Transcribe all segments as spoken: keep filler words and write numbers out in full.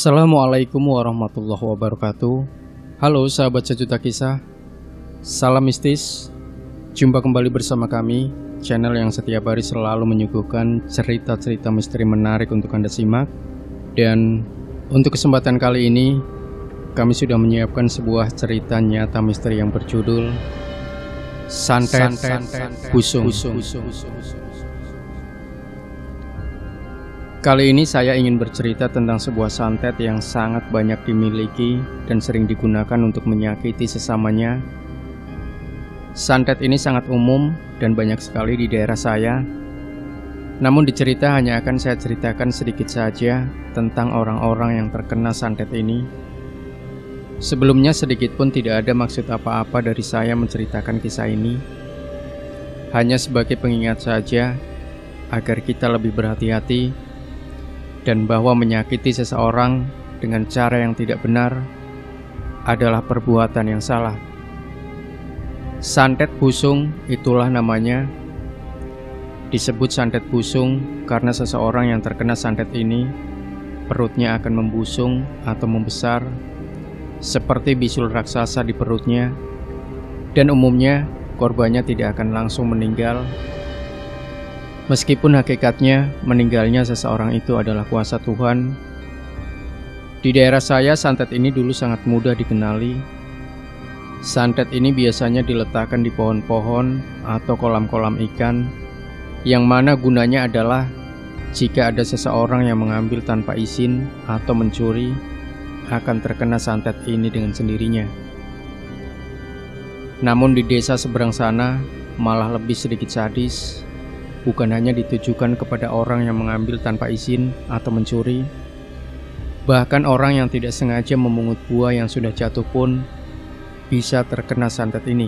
Assalamualaikum warahmatullahi wabarakatuh. Halo sahabat sejuta kisah, salam mistis. Jumpa kembali bersama kami, channel yang setiap hari selalu menyuguhkan cerita-cerita misteri menarik untuk Anda simak. Dan untuk kesempatan kali ini, kami sudah menyiapkan sebuah cerita nyata misteri yang berjudul Santet Busung. Kali ini saya ingin bercerita tentang sebuah santet yang sangat banyak dimiliki dan sering digunakan untuk menyakiti sesamanya. Santet ini sangat umum dan banyak sekali di daerah saya. Namun di cerita hanya akan saya ceritakan sedikit saja tentang orang-orang yang terkena santet ini. Sebelumnya sedikit pun tidak ada maksud apa-apa dari saya menceritakan kisah ini. Hanya sebagai pengingat saja agar kita lebih berhati-hati, dan bahwa menyakiti seseorang dengan cara yang tidak benar adalah perbuatan yang salah. Santet busung itulah namanya. Disebut santet busung karena seseorang yang terkena santet ini perutnya akan membusung atau membesar seperti bisul raksasa di perutnya, dan umumnya korbannya tidak akan langsung meninggal. Meskipun hakikatnya meninggalnya seseorang itu adalah kuasa Tuhan. Di daerah saya santet ini dulu sangat mudah dikenali. Santet ini biasanya diletakkan di pohon-pohon atau kolam-kolam ikan, yang mana gunanya adalah jika ada seseorang yang mengambil tanpa izin atau mencuri, akan terkena santet ini dengan sendirinya. Namun di desa seberang sana malah lebih sedikit sadis. Bukan hanya ditujukan kepada orang yang mengambil tanpa izin atau mencuri, bahkan orang yang tidak sengaja memungut buah yang sudah jatuh pun bisa terkena santet ini.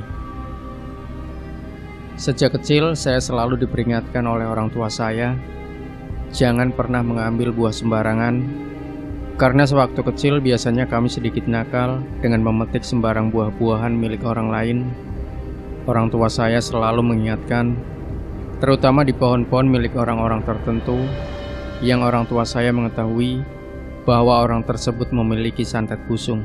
Sejak kecil saya selalu diperingatkan oleh orang tua saya, jangan pernah mengambil buah sembarangan, karena sewaktu kecil biasanya kami sedikit nakal dengan memetik sembarang buah-buahan milik orang lain. Orang tua saya selalu mengingatkan, terutama di pohon-pohon milik orang-orang tertentu yang orang tua saya mengetahui bahwa orang tersebut memiliki santet busung.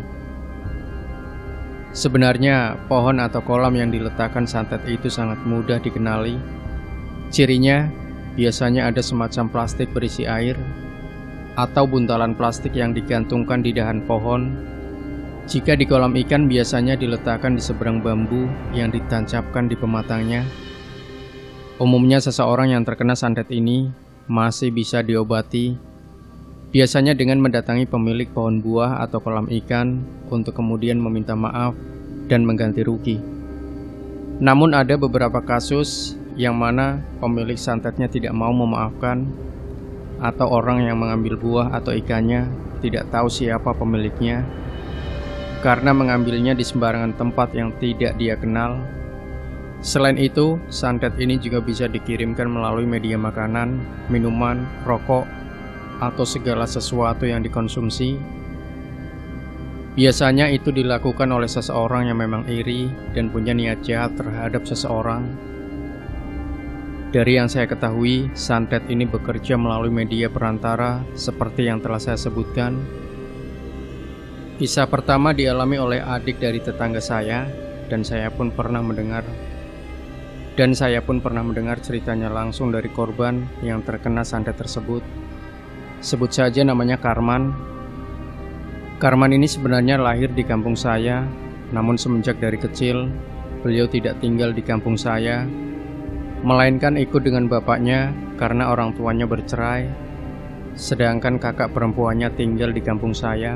Sebenarnya pohon atau kolam yang diletakkan santet itu sangat mudah dikenali. Cirinya biasanya ada semacam plastik berisi air atau buntalan plastik yang digantungkan di dahan pohon. Jika di kolam ikan biasanya diletakkan di seberang bambu yang ditancapkan di pematangnya. Umumnya seseorang yang terkena santet ini masih bisa diobati, biasanya dengan mendatangi pemilik pohon buah atau kolam ikan untuk kemudian meminta maaf dan mengganti rugi. Namun ada beberapa kasus yang mana pemilik santetnya tidak mau memaafkan, atau orang yang mengambil buah atau ikannya tidak tahu siapa pemiliknya karena mengambilnya di sembarangan tempat yang tidak dia kenal. Selain itu, santet ini juga bisa dikirimkan melalui media makanan, minuman, rokok, atau segala sesuatu yang dikonsumsi. Biasanya itu dilakukan oleh seseorang yang memang iri dan punya niat jahat terhadap seseorang. Dari yang saya ketahui, santet ini bekerja melalui media perantara seperti yang telah saya sebutkan. Kisah pertama dialami oleh adik dari tetangga saya, dan saya pun pernah mendengar Dan saya pun pernah mendengar ceritanya langsung dari korban yang terkena santet tersebut. Sebut saja namanya Karman. Karman ini sebenarnya lahir di kampung saya, namun semenjak dari kecil beliau tidak tinggal di kampung saya, melainkan ikut dengan bapaknya karena orang tuanya bercerai, sedangkan kakak perempuannya tinggal di kampung saya.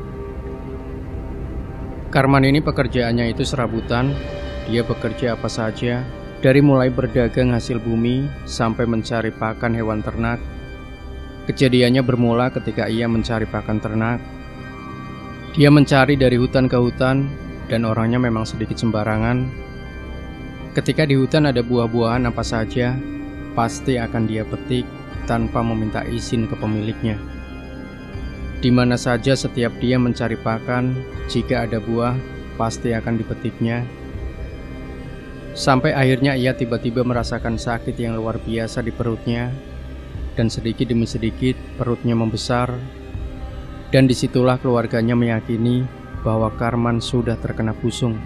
Karman ini pekerjaannya itu serabutan. Dia bekerja apa saja, dari mulai berdagang hasil bumi sampai mencari pakan hewan ternak. Kejadiannya bermula ketika ia mencari pakan ternak. Dia mencari dari hutan ke hutan, dan orangnya memang sedikit sembarangan. Ketika di hutan ada buah-buahan apa saja, pasti akan dia petik tanpa meminta izin ke pemiliknya. Di mana saja setiap dia mencari pakan, jika ada buah, pasti akan dipetiknya. Sampai akhirnya ia tiba-tiba merasakan sakit yang luar biasa di perutnya, dan sedikit demi sedikit perutnya membesar, Dan disitulah keluarganya meyakini bahwa Karman sudah terkena busung.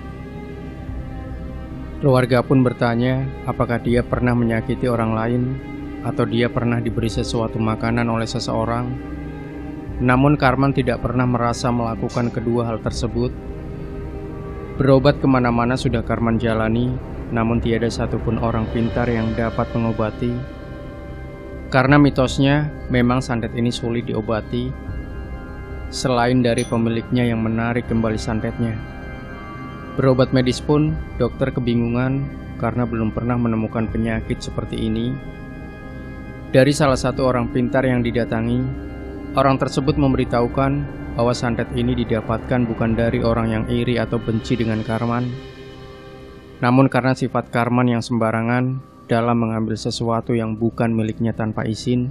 Keluarga pun bertanya apakah dia pernah menyakiti orang lain atau dia pernah diberi sesuatu makanan oleh seseorang. Namun Karman tidak pernah merasa melakukan kedua hal tersebut. Berobat kemana-mana sudah Karman jalani, namun tiada satupun orang pintar yang dapat mengobati. Karena mitosnya memang santet ini sulit diobati, selain dari pemiliknya yang menarik kembali santetnya. Berobat medis pun dokter kebingungan karena belum pernah menemukan penyakit seperti ini. Dari salah satu orang pintar yang didatangi, orang tersebut memberitahukan bahwa santet ini didapatkan bukan dari orang yang iri atau benci dengan Karman, namun karena sifat Karman yang sembarangan dalam mengambil sesuatu yang bukan miliknya tanpa izin.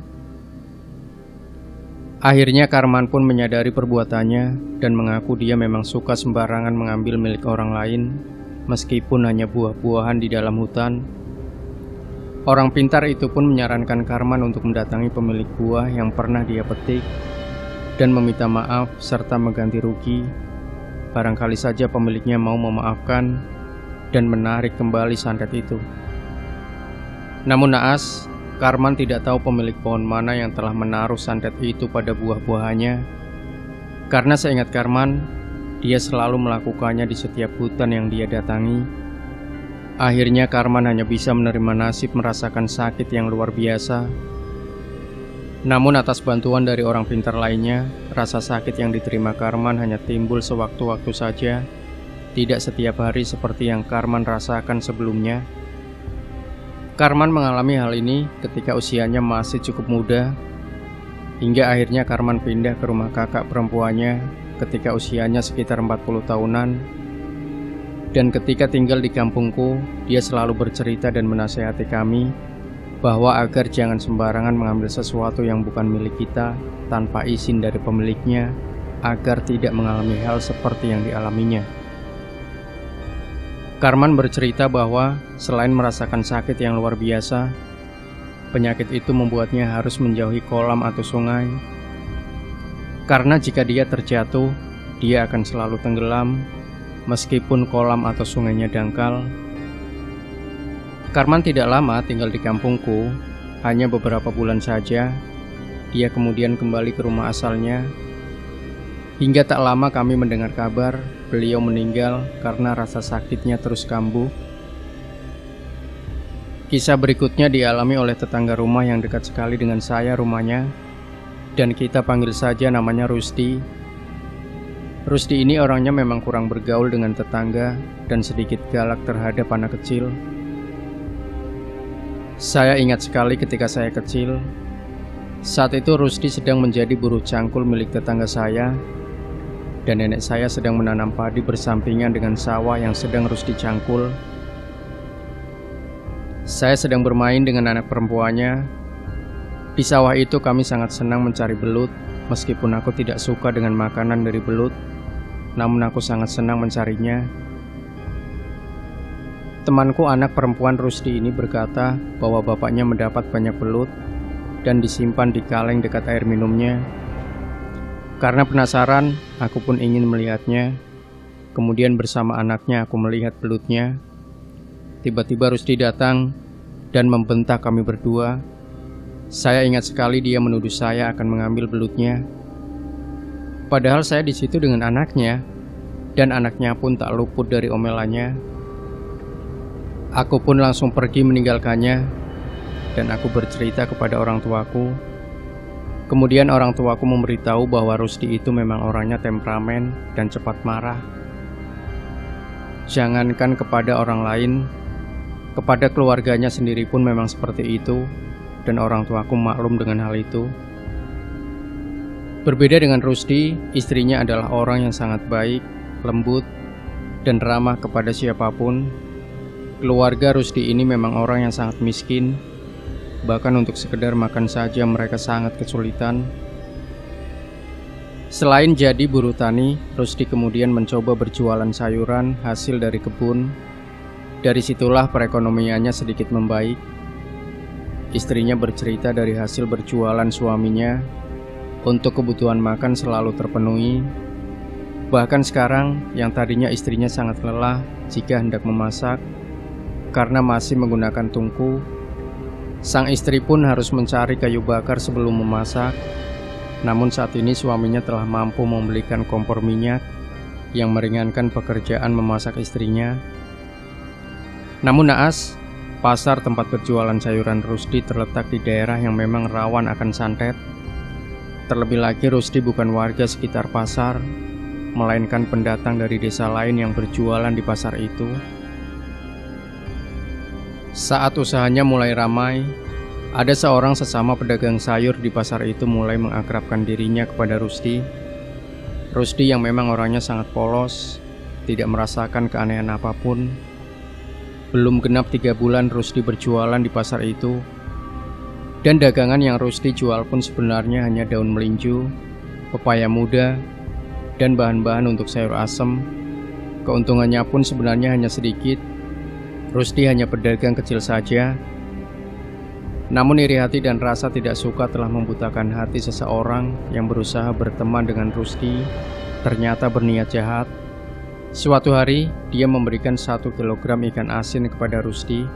Akhirnya Karman pun menyadari perbuatannya dan mengaku dia memang suka sembarangan mengambil milik orang lain, meskipun hanya buah-buahan di dalam hutan. Orang pintar itu pun menyarankan Karman untuk mendatangi pemilik buah yang pernah dia petik dan meminta maaf serta mengganti rugi. Barangkali saja pemiliknya mau memaafkan dan menarik kembali santet itu. Namun naas, Karman tidak tahu pemilik pohon mana yang telah menaruh santet itu pada buah-buahannya. Karena seingat Karman, dia selalu melakukannya di setiap hutan yang dia datangi. Akhirnya Karman hanya bisa menerima nasib merasakan sakit yang luar biasa. Namun atas bantuan dari orang pintar lainnya, rasa sakit yang diterima Karman hanya timbul sewaktu-waktu saja, tidak setiap hari seperti yang Karman rasakan sebelumnya. Karman mengalami hal ini ketika usianya masih cukup muda, hingga akhirnya Karman pindah ke rumah kakak perempuannya ketika usianya sekitar empat puluh tahunan. Dan ketika tinggal di kampungku, dia selalu bercerita dan menasihati kami bahwa agar jangan sembarangan mengambil sesuatu yang bukan milik kita tanpa izin dari pemiliknya, agar tidak mengalami hal seperti yang dialaminya. Karman bercerita bahwa selain merasakan sakit yang luar biasa, penyakit itu membuatnya harus menjauhi kolam atau sungai. Karena jika dia terjatuh, dia akan selalu tenggelam, meskipun kolam atau sungainya dangkal. Karman tidak lama tinggal di kampungku, hanya beberapa bulan saja. Dia kemudian kembali ke rumah asalnya. Hingga tak lama kami mendengar kabar beliau meninggal karena rasa sakitnya terus kambuh. Kisah berikutnya dialami oleh tetangga rumah yang dekat sekali dengan saya rumahnya, dan kita panggil saja namanya Rusdi. Rusdi ini orangnya memang kurang bergaul dengan tetangga dan sedikit galak terhadap anak kecil. Saya ingat sekali ketika saya kecil, saat itu Rusdi sedang menjadi buruh cangkul milik tetangga saya, dan nenek saya sedang menanam padi bersampingan dengan sawah yang sedang Rusdi cangkul. Saya sedang bermain dengan anak perempuannya. Di sawah itu kami sangat senang mencari belut, meskipun aku tidak suka dengan makanan dari belut, namun aku sangat senang mencarinya. Temanku anak perempuan Rusdi ini berkata bahwa bapaknya mendapat banyak belut dan disimpan di kaleng dekat air minumnya. Karena penasaran, aku pun ingin melihatnya. Kemudian bersama anaknya aku melihat belutnya. Tiba-tiba Rusdi datang dan membentak kami berdua. Saya ingat sekali dia menuduh saya akan mengambil belutnya. Padahal saya di situ dengan anaknya, dan anaknya pun tak luput dari omelannya. Aku pun langsung pergi meninggalkannya, dan aku bercerita kepada orang tuaku. Kemudian orang tuaku memberitahu bahwa Rusdi itu memang orangnya temperamen dan cepat marah. Jangankan kepada orang lain, kepada keluarganya sendiri pun memang seperti itu, dan orang tuaku maklum dengan hal itu. Berbeda dengan Rusdi, istrinya adalah orang yang sangat baik, lembut, dan ramah kepada siapapun. Keluarga Rusdi ini memang orang yang sangat miskin. Bahkan untuk sekedar makan saja mereka sangat kesulitan. Selain jadi buruh tani, Rusdi kemudian mencoba berjualan sayuran hasil dari kebun. Dari situlah perekonomiannya sedikit membaik. Istrinya bercerita dari hasil berjualan suaminya, untuk kebutuhan makan selalu terpenuhi. Bahkan sekarang yang tadinya istrinya sangat lelah jika hendak memasak karena masih menggunakan tungku, sang istri pun harus mencari kayu bakar sebelum memasak. Namun saat ini suaminya telah mampu membelikan kompor minyak yang meringankan pekerjaan memasak istrinya. Namun naas, pasar tempat berjualan sayuran Rusdi terletak di daerah yang memang rawan akan santet. Terlebih lagi Rusdi bukan warga sekitar pasar, melainkan pendatang dari desa lain yang berjualan di pasar itu. Saat usahanya mulai ramai, ada seorang sesama pedagang sayur di pasar itu mulai mengakrabkan dirinya kepada Rusdi. Rusdi yang memang orangnya sangat polos, tidak merasakan keanehan apapun. Belum genap tiga bulan Rusdi berjualan di pasar itu, dan dagangan yang Rusdi jual pun sebenarnya hanya daun melinju, pepaya muda, dan bahan-bahan untuk sayur asem. Keuntungannya pun sebenarnya hanya sedikit. Rusdi hanya pedagang kecil saja. Namun iri hati dan rasa tidak suka telah membutakan hati seseorang yang berusaha berteman dengan Rusdi, ternyata berniat jahat. Suatu hari, dia memberikan satu kilogram ikan asin kepada Rusdi.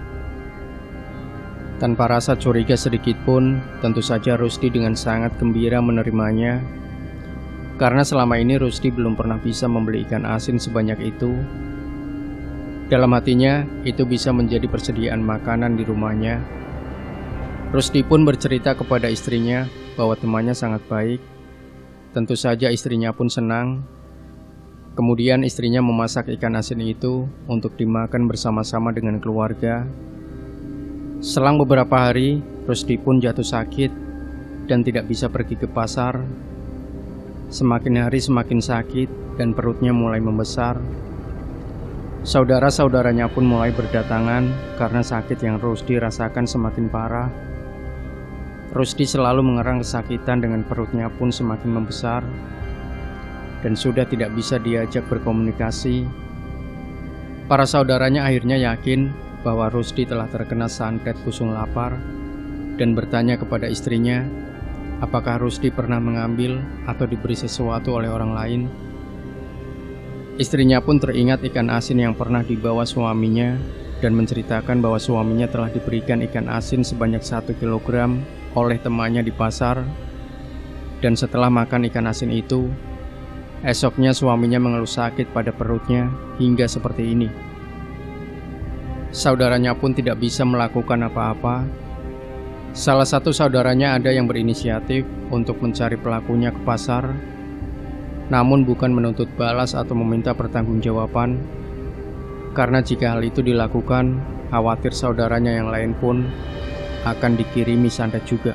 Tanpa rasa curiga sedikit pun, tentu saja Rusdi dengan sangat gembira menerimanya. Karena selama ini Rusdi belum pernah bisa membeli ikan asin sebanyak itu. Dalam hatinya, itu bisa menjadi persediaan makanan di rumahnya. Rusdi pun bercerita kepada istrinya bahwa temannya sangat baik. Tentu saja istrinya pun senang. Kemudian istrinya memasak ikan asin itu untuk dimakan bersama-sama dengan keluarga. Selang beberapa hari, Rusdi pun jatuh sakit dan tidak bisa pergi ke pasar. Semakin hari semakin sakit dan perutnya mulai membesar. Saudara-saudaranya pun mulai berdatangan karena sakit yang Rusdi rasakan semakin parah. Rusdi selalu mengerang kesakitan dengan perutnya pun semakin membesar dan sudah tidak bisa diajak berkomunikasi. Para saudaranya akhirnya yakin bahwa Rusdi telah terkena santet pusung lapar dan bertanya kepada istrinya apakah Rusdi pernah mengambil atau diberi sesuatu oleh orang lain. Istrinya pun teringat ikan asin yang pernah dibawa suaminya dan menceritakan bahwa suaminya telah diberikan ikan asin sebanyak satu kilogram oleh temannya di pasar. Dan setelah makan ikan asin itu, esoknya suaminya mengeluh sakit pada perutnya hingga seperti ini. Saudaranya pun tidak bisa melakukan apa-apa. Salah satu saudaranya ada yang berinisiatif untuk mencari pelakunya ke pasar, namun bukan menuntut balas atau meminta pertanggungjawaban. Karena jika hal itu dilakukan, khawatir saudaranya yang lain pun akan dikirimi santet juga.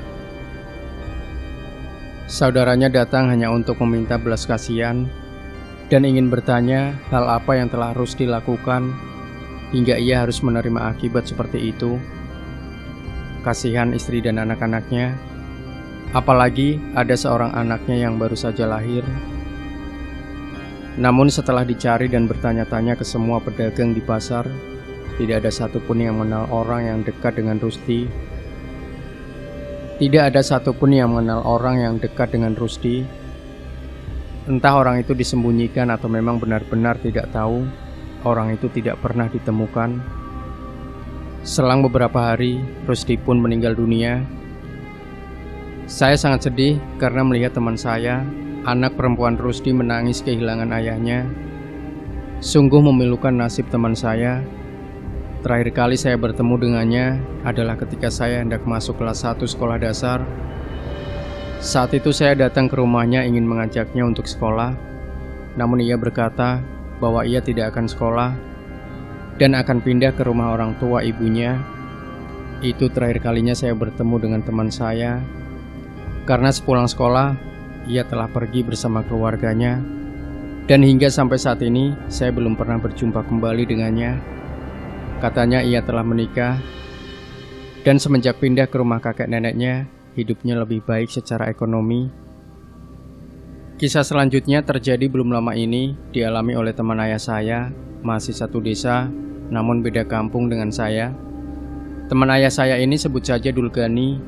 Saudaranya datang hanya untuk meminta belas kasihan dan ingin bertanya hal apa yang telah Rusdi lakukan hingga ia harus menerima akibat seperti itu. Kasihan istri dan anak-anaknya, apalagi ada seorang anaknya yang baru saja lahir. Namun setelah dicari dan bertanya-tanya ke semua pedagang di pasar, tidak ada satupun yang mengenal orang yang dekat dengan Rusdi. Tidak ada satupun yang mengenal orang yang dekat dengan Rusdi. Entah orang itu disembunyikan atau memang benar-benar tidak tahu, orang itu tidak pernah ditemukan. Selang beberapa hari, Rusdi pun meninggal dunia. Saya sangat sedih karena melihat teman saya, anak perempuan Rusdi, menangis kehilangan ayahnya. Sungguh memilukan nasib teman saya. Terakhir kali saya bertemu dengannya adalah ketika saya hendak masuk kelas satu sekolah dasar. Saat itu saya datang ke rumahnya ingin mengajaknya untuk sekolah. Namun ia berkata bahwa ia tidak akan sekolah dan akan pindah ke rumah orang tua ibunya. Itu terakhir kalinya saya bertemu dengan teman saya. Karena sepulang sekolah, ia telah pergi bersama keluarganya. Dan hingga sampai saat ini, saya belum pernah berjumpa kembali dengannya. Katanya ia telah menikah, dan semenjak pindah ke rumah kakek neneknya, hidupnya lebih baik secara ekonomi. Kisah selanjutnya terjadi belum lama ini, dialami oleh teman ayah saya, masih satu desa, namun beda kampung dengan saya. Teman ayah saya ini sebut saja Dulgani.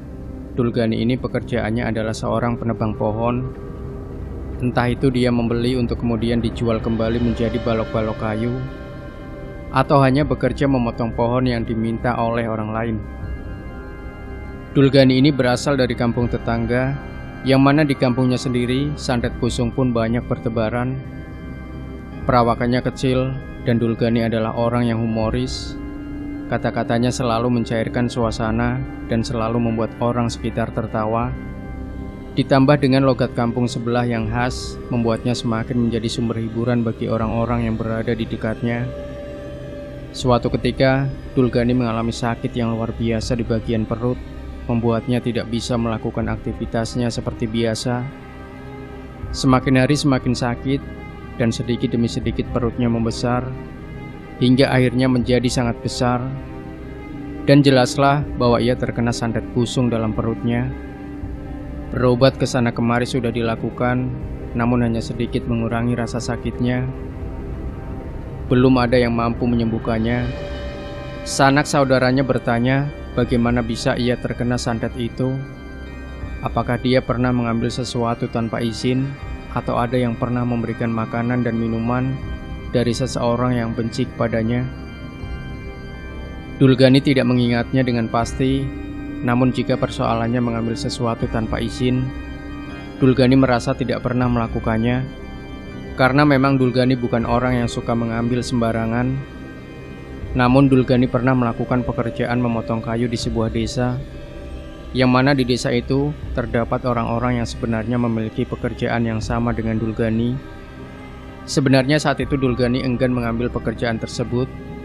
Dulgani ini pekerjaannya adalah seorang penebang pohon. Entah itu dia membeli untuk kemudian dijual kembali menjadi balok-balok kayu, atau hanya bekerja memotong pohon yang diminta oleh orang lain. Dulgani ini berasal dari kampung tetangga, yang mana di kampungnya sendiri santet pusung pun banyak bertebaran. Perawakannya kecil, dan Dulgani adalah orang yang humoris. Kata-katanya selalu mencairkan suasana dan selalu membuat orang sekitar tertawa. Ditambah dengan logat kampung sebelah yang khas, membuatnya semakin menjadi sumber hiburan bagi orang-orang yang berada di dekatnya. Suatu ketika, Dulgani mengalami sakit yang luar biasa di bagian perut, membuatnya tidak bisa melakukan aktivitasnya seperti biasa. Semakin hari semakin sakit, dan sedikit demi sedikit perutnya membesar, hingga akhirnya menjadi sangat besar. Dan jelaslah bahwa ia terkena santet pusung dalam perutnya. Berobat ke sana kemari sudah dilakukan, namun hanya sedikit mengurangi rasa sakitnya. Belum ada yang mampu menyembuhkannya. Sanak saudaranya bertanya bagaimana bisa ia terkena santet itu. Apakah dia pernah mengambil sesuatu tanpa izin, atau ada yang pernah memberikan makanan dan minuman dari seseorang yang benci kepadanya. Dulgani tidak mengingatnya dengan pasti, namun jika persoalannya mengambil sesuatu tanpa izin, Dulgani merasa tidak pernah melakukannya. Karena memang Dulgani bukan orang yang suka mengambil sembarangan. Namun Dulgani pernah melakukan pekerjaan memotong kayu di sebuah desa, yang mana di desa itu terdapat orang-orang yang sebenarnya memiliki pekerjaan yang sama dengan Dulgani. Sebenarnya saat itu Dulgani enggan mengambil pekerjaan tersebut,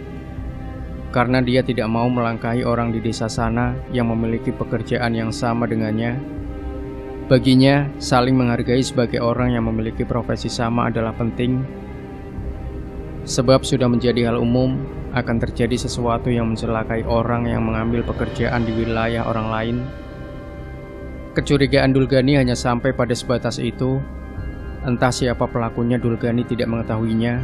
karena dia tidak mau melangkahi orang di desa sana yang memiliki pekerjaan yang sama dengannya. Baginya, saling menghargai sebagai orang yang memiliki profesi sama adalah penting. Sebab sudah menjadi hal umum, akan terjadi sesuatu yang mencelakai orang yang mengambil pekerjaan di wilayah orang lain. Kecurigaan Dulgani hanya sampai pada sebatas itu. Entah siapa pelakunya, Dulgani tidak mengetahuinya.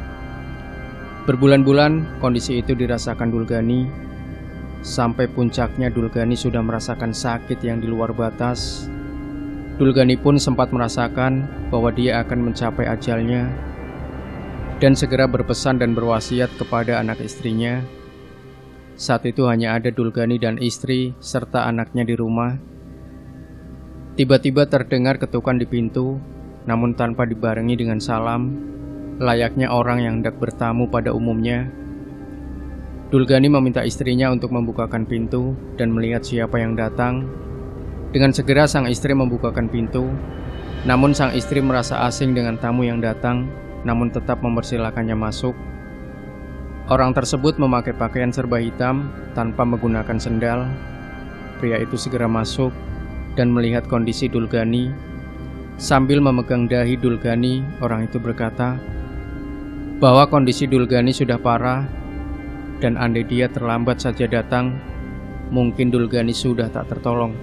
Berbulan-bulan kondisi itu dirasakan Dulgani. Sampai puncaknya Dulgani sudah merasakan sakit yang di luar batas. Dulgani pun sempat merasakan bahwa dia akan mencapai ajalnya, dan segera berpesan dan berwasiat kepada anak istrinya. Saat itu hanya ada Dulgani dan istri serta anaknya di rumah. Tiba-tiba terdengar ketukan di pintu, namun tanpa dibarengi dengan salam, layaknya orang yang hendak bertamu pada umumnya. Dulgani meminta istrinya untuk membukakan pintu dan melihat siapa yang datang. Dengan segera sang istri membukakan pintu, namun sang istri merasa asing dengan tamu yang datang, namun tetap mempersilakannya masuk. Orang tersebut memakai pakaian serba hitam tanpa menggunakan sendal. Pria itu segera masuk dan melihat kondisi Dulgani. Sambil memegang dahi Dulgani, orang itu berkata bahwa kondisi Dulgani sudah parah, dan andai dia terlambat saja datang, mungkin Dulgani sudah tak tertolong.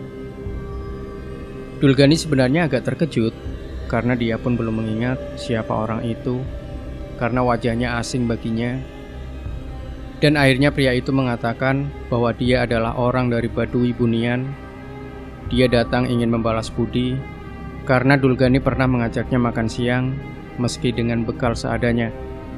Dulgani sebenarnya agak terkejut, karena dia pun belum mengingat siapa orang itu, karena wajahnya asing baginya. Dan akhirnya pria itu mengatakan bahwa dia adalah orang dari Baduy Bunian. Dia datang ingin membalas budi, karena Dulgani pernah mengajaknya makan siang, meski dengan bekal seadanya.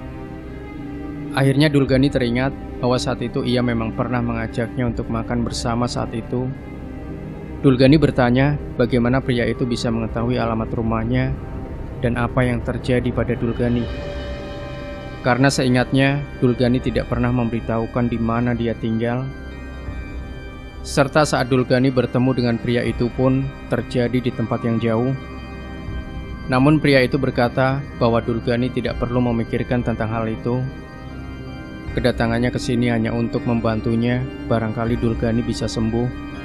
Akhirnya Dulgani teringat bahwa saat itu ia memang pernah mengajaknya untuk makan bersama saat itu. Dulgani bertanya bagaimana pria itu bisa mengetahui alamat rumahnya dan apa yang terjadi pada Dulgani. Karena seingatnya, Dulgani tidak pernah memberitahukan di mana dia tinggal. Serta saat Dulgani bertemu dengan pria itu pun terjadi di tempat yang jauh. Namun pria itu berkata bahwa Dulgani tidak perlu memikirkan tentang hal itu. Kedatangannya ke sini hanya untuk membantunya, barangkali Dulgani bisa sembuh.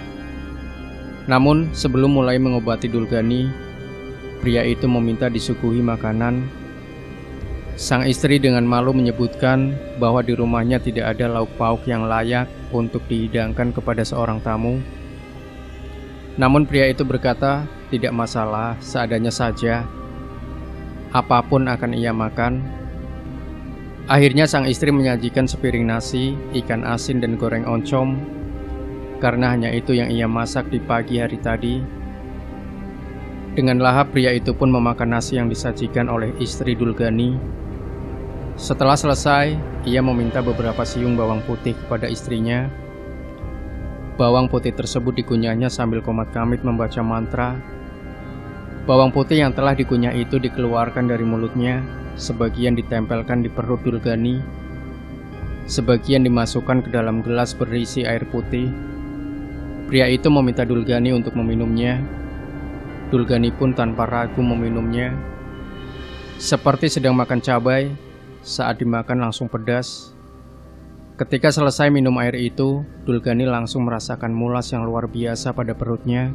Namun sebelum mulai mengobati Dulgani, pria itu meminta disuguhi makanan. Sang istri dengan malu menyebutkan bahwa di rumahnya tidak ada lauk pauk yang layak untuk dihidangkan kepada seorang tamu. Namun pria itu berkata, tidak masalah, seadanya saja. Apapun akan ia makan. Akhirnya sang istri menyajikan sepiring nasi, ikan asin dan goreng oncom. karena hanya itu yang ia masak di pagi hari tadi. Dengan lahap pria itu pun memakan nasi yang disajikan oleh istri Dulgani. Setelah selesai, ia meminta beberapa siung bawang putih kepada istrinya. Bawang putih tersebut dikunyahnya sambil komat kamit membaca mantra. Bawang putih yang telah dikunyah itu dikeluarkan dari mulutnya, sebagian ditempelkan di perut Dulgani, sebagian dimasukkan ke dalam gelas berisi air putih. Pria itu meminta Dulgani untuk meminumnya. Dulgani pun tanpa ragu meminumnya. Seperti sedang makan cabai, saat dimakan langsung pedas. Ketika selesai minum air itu, Dulgani langsung merasakan mulas yang luar biasa pada perutnya.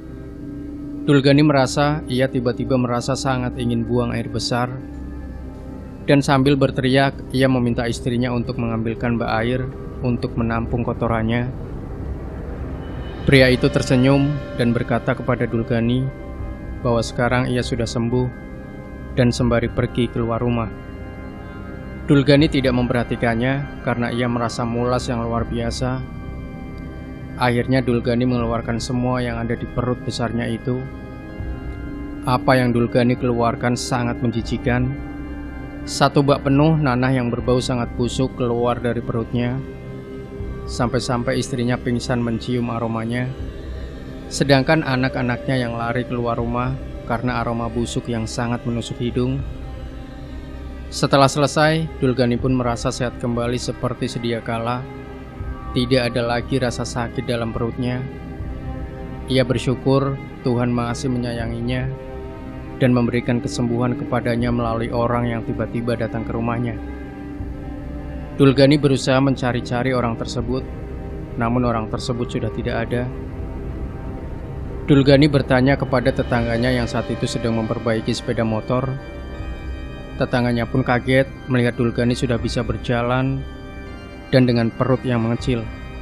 Dulgani merasa ia tiba-tiba merasa sangat ingin buang air besar. Dan sambil berteriak, ia meminta istrinya untuk mengambilkan bak air untuk menampung kotorannya. Pria itu tersenyum dan berkata kepada Dulgani bahwa sekarang ia sudah sembuh dan sembari pergi keluar rumah. Dulgani tidak memperhatikannya karena ia merasa mulas yang luar biasa. Akhirnya Dulgani mengeluarkan semua yang ada di perut besarnya itu. Apa yang Dulgani keluarkan sangat menjijikan. Satu bak penuh nanah yang berbau sangat busuk keluar dari perutnya. Sampai-sampai istrinya pingsan mencium aromanya. Sedangkan anak-anaknya yang lari keluar rumah karena aroma busuk yang sangat menusuk hidung. Setelah selesai, Dulgani pun merasa sehat kembali seperti sedia kala. Tidak ada lagi rasa sakit dalam perutnya. Ia bersyukur Tuhan masih menyayanginya dan memberikan kesembuhan kepadanya melalui orang yang tiba-tiba datang ke rumahnya. Dulgani berusaha mencari-cari orang tersebut, namun orang tersebut sudah tidak ada. Dulgani bertanya kepada tetangganya yang saat itu sedang memperbaiki sepeda motor. Tetangganya pun kaget melihat Dulgani sudah bisa berjalan dan dengan perut yang mengecil.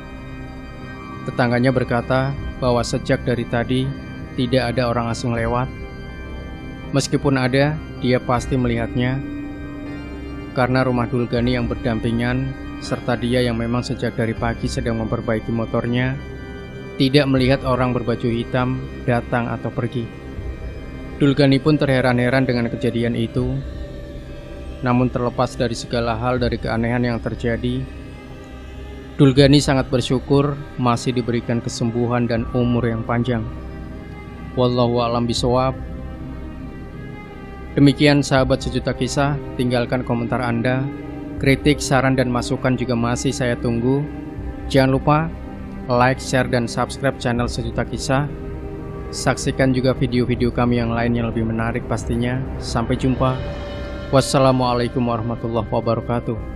Tetangganya berkata bahwa sejak dari tadi tidak ada orang asing lewat. Meskipun ada, dia pasti melihatnya. Karena rumah Dulgani yang berdampingan, serta dia yang memang sejak dari pagi sedang memperbaiki motornya, tidak melihat orang berbaju hitam datang atau pergi. Dulgani pun terheran-heran dengan kejadian itu. Namun terlepas dari segala hal dari keanehan yang terjadi, Dulgani sangat bersyukur masih diberikan kesembuhan dan umur yang panjang. Wallahu a'lam bishawab. Demikian sahabat Sejuta Kisah, tinggalkan komentar Anda. Kritik, saran, dan masukan juga masih saya tunggu. Jangan lupa like, share, dan subscribe channel Sejuta Kisah. Saksikan juga video-video kami yang lain yang lebih menarik pastinya. Sampai jumpa. Wassalamualaikum warahmatullahi wabarakatuh.